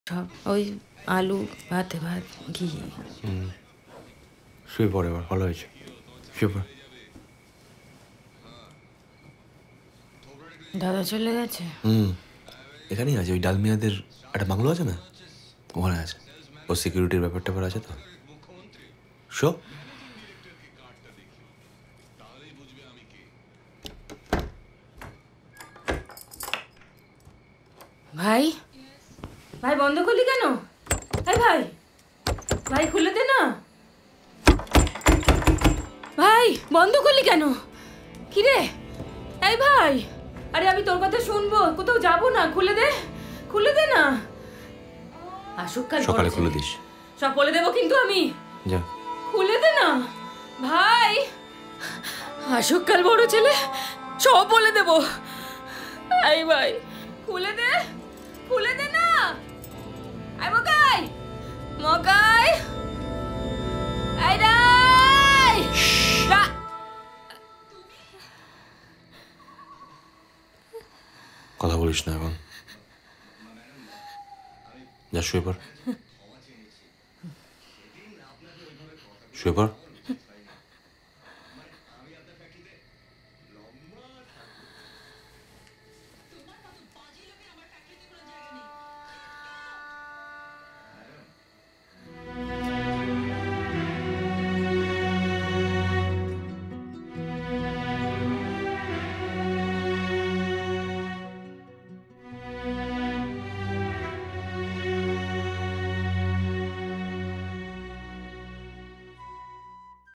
সব ওই আলু ভাতে ভাত ঘি। শুয়ে পড়ে, এবার ভালো হয়েছে, শুয়ে পড়ে। দাদা চলে গেছে? এখানেই আছে, ওই ডালমিয়াদের একটা বাংলো আছে না, ওখানে আছে। ওর সিকিউরিটির ব্যাপারটা আছে তো। শো ভাই, ভাই বন্ধ করলি কেন? এই ভাই, ভাই খুলে দে না। ভাই বন্ধ করলি কেন? কিরে এই ভাই, আরে আমি তোর কথা শুনবো, কোথাও যাবো না, খুলে দে, খুলে দে না। আসুক কাল সকালে খুলে দিস। সব বলে দেবো কিন্তু আমি। যা খুলে দে না ভাই, আসুক কাল বড় ছেলে, সব বলে দেবো। এই ভাই খুলে দে, খুলে দে না। আই মকাই, মকাই, আই রাই। কথা বলিস না এখন, যা শুয়ে পড়, শুয়ে পড়।